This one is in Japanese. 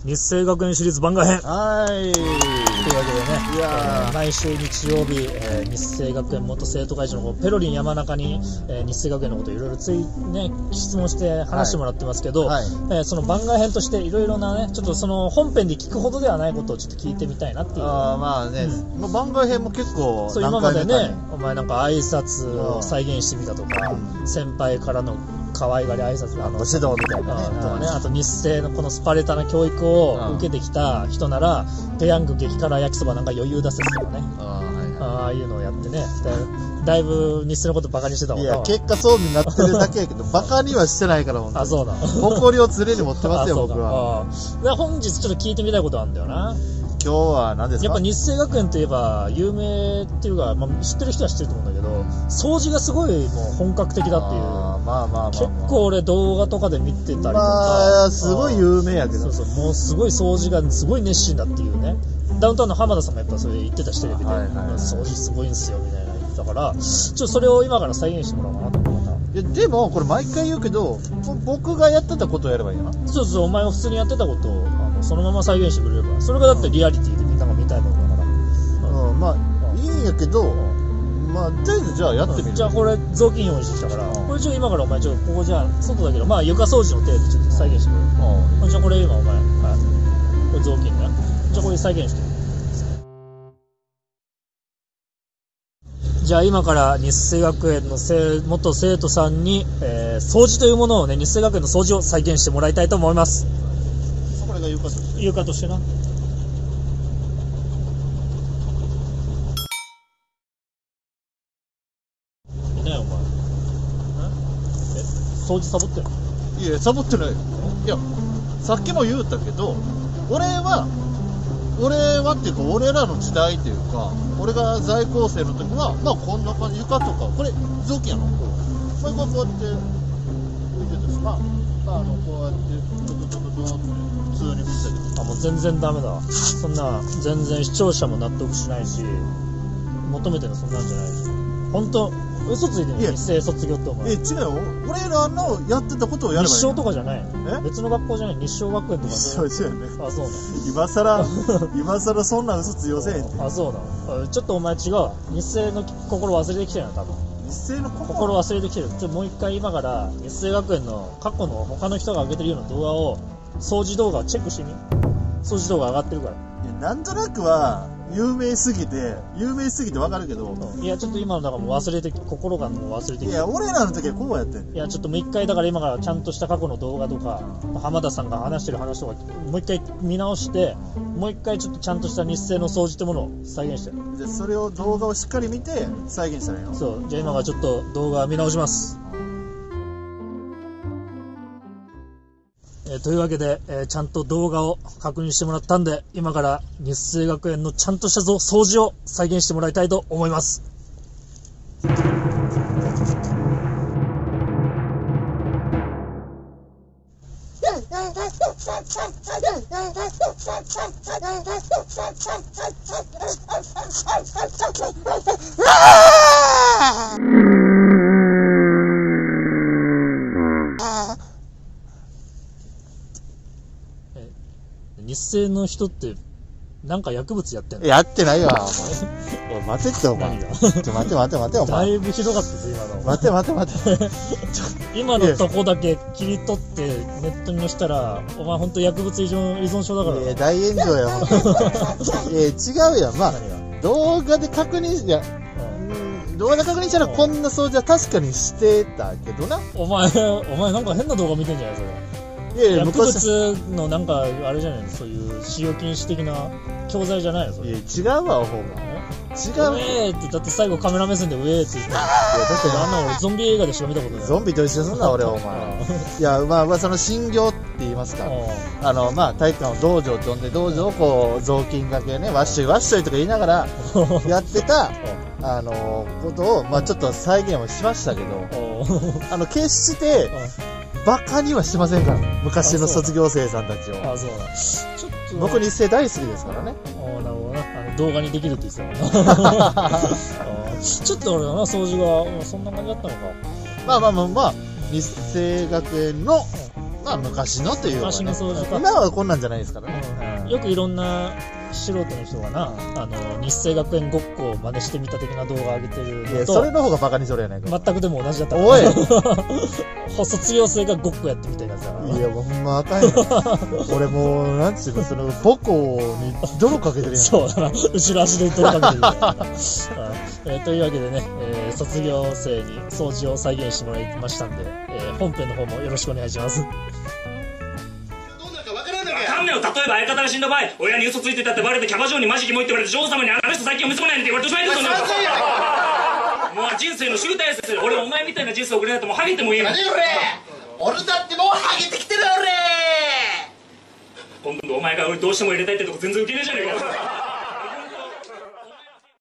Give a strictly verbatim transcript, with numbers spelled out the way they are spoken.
日生学園シリーズ番外編。 はい。というわけでね、 いやー、えー、毎週日曜日、えー、日生学園元生徒会長のペロリン山中に、えー、日生学園のこといろいろついね質問して話してもらってますけど、はいはい、えー、その番外編としていろいろなね、ちょっとその本編で聞くほどではないことをちょっと聞いてみたいなっていう。 ああ、まあね、うん、まあ、番外編も結構そう今までね、お前なんか挨拶を再現してみたとか、うん、先輩からの可愛がり挨拶の指導みたいなね、 とかね、あと日生のこのスパルタな教育を受けてきた人なら、ペヤング激辛焼きそばなんか余裕出せとかね、あ、はいはい、ああいうのをやってね、だいぶ日生のことバカにしてたもんな。 いや、結果そうになってるだけやけどバカにはしてないからもん。 あ、そうだ。 誇りを常に持ってますよ僕は。 あ、本日ちょっと聞いてみたいことあるんだよな。 今日は何ですか？ やっぱ日生学園といえば有名っていうか、まあ、知ってる人は知ってると思うんだけど、掃除がすごいもう本格的だっていう。 あ、まあまあまあまあ、 結構俺動画とかで見てたりとか、 まあすごい有名やけど、 そうそう、もうすごい掃除がすごい熱心だっていうね。ダウンタウンの浜田さんもやっぱそれ言ってたしテレビで、はいはいはい、掃除すごいんすよみたいな言ってたから、ちょっとそれを今から再現してもらおうかなと思った。 いやでもこれ毎回言うけど、僕がやってたことをやればいいな。 そうそう、お前が普通にやってたことをあのそのまま再現してくれれば、それがだってリアリティでみんなが見たいものだから。 うん、うん、まあ、うん、いいんやけど、まあとりあえずじゃあやってみる、うん、 じゃあこれ雑巾用意してきたから、うん、これちょっと今からお前ちょっとここじゃあ外だけど、まあ床掃除の程度ちょっと再現してくれる、うん、じゃあこれ今お前、はい、これ雑巾ね、じゃあこれ再現してくれる。じゃあ今から日生学園の元生徒さんに、えー、掃除というものをね、日生学園の掃除を再現してもらいたいと思います。 これが床として床としてな。ねえお前、え掃除サボってる？ いやサボってない。いやさっきも言うたけど、俺は俺はっていうか俺らの時代っていうか、俺が在校生の時はまあこんな感じ、床とかこれ雑巾やろ、これがこうやって見てたし、まあ、まあ、あのこうやってドドドドドって普通に見てたけど、 あ、もう全然ダメだ。そんな全然視聴者も納得しないし、求めてるのそんなんじゃないし、本当嘘ついてるの。日生卒業ってお前。 え、違うよ、俺らのやってたことをやればいい。 日照とかじゃない。え、別の学校じゃない。日照学園とか。 そう違うね。 あ、そうな。 今さら今さらそんな嘘つよせん。 あ、そうな。ちょっとお前違う。日生の心忘れてきてるな多分。 日生の心心忘れてきてる。ちょっともう一回今から日生学園の過去の他の人が上げてるような動画を、掃除動画をチェックしてみ。掃除動画上がってるから。 いや、なんとなくは有名すぎて有名すぎてわかるけど、 うん、いやちょっと今のだからもう忘れて、心がもう忘れてきて。 いや俺らの時はこうやってんねん。 いやちょっともう一回だから今からちゃんとした過去の動画とか、うん、浜田さんが話してる話とかもう一回見直して、うん、もう一回ちょっとちゃんとした日生の掃除ってものを再現して。 でそれを動画をしっかり見て再現したらいいの。 そう、じゃあ今からちょっと動画見直します。えー、というわけで、えー、ちゃんと動画を確認してもらったんで、今から日生学園のちゃんとした掃除を再現してもらいたいと思います。日生の人ってなんか薬物やってんの？ やってないわお前。おい待てってお前。ちょ待て待て待てお前。 だいぶひどかったぞ今の。 待て待て待て今のとこだけ切り取ってネットに載せたらお前ほんと薬物依存依存症だから。 いや大炎上やほんとに。いや違うやん。まあ動画で確認、いや、うん、動画で確認したらこんな掃除は確かにしてたけどな。 お前お前なんか変な動画見てんじゃないそれ。 いやいや、 薬物のなんかあれじゃないの、そういう使用禁止的な教材じゃないのそれ。 いや違うわほんま。違う。 ウェーってだって最後カメラ目線でウェーって言って。いやだってあんな俺ゾンビ映画でしか見たことない。 ゾンビと一緒すんな俺お前。いやまあまあその診療って言いますか。あのまあ体育館を道場と呼んで道場をこう雑巾がけねワッショイワッショイとか言いながらやってたあのことをまあちょっと再現をしましたけど、あの決してバカにはしてませんから、昔の卒業生さんたちを。 あ、そうだ。ちょっと僕日生大好きですからね。 ああ、なるほどな。あの動画にできるって言ってたからな。ちょっと俺はな、掃除がそんな感じだったのか。 まあまあまあまあ、日生学園のまあ昔のというか、ね、 昔の掃除か。 今はこんなんじゃないですからね、 うん、よくいろんな素人の人がな、あの日生学園ごっこを真似してみた的な動画を上げてるのと、 それの方がバカにそれやないか。 全くでも同じだったおい卒業生がごっこやってみたいなやつだから。 いやもうほんまあかんよ俺もうなんつうの、その母校に泥かけてるやん。 そうだな、後ろ足で泥かけてるえー、というわけでね、えー、卒業生に掃除を再現してもらいましたんで、えー、本編の方もよろしくお願いします。 例えば相方が死んだ場合、親に嘘ついてたってバレてキャバ嬢にマジキモいって言われて女王様にあの人最近おむつもないねって言われてしまいですよ。もう人生の集大成ですよ。俺お前みたいな人生送れないともうハゲてもいいもん。 何俺俺だってもうハゲてきてる俺。 今度お前が俺どうしても入れたいってとこ全然受け入れじゃねえか。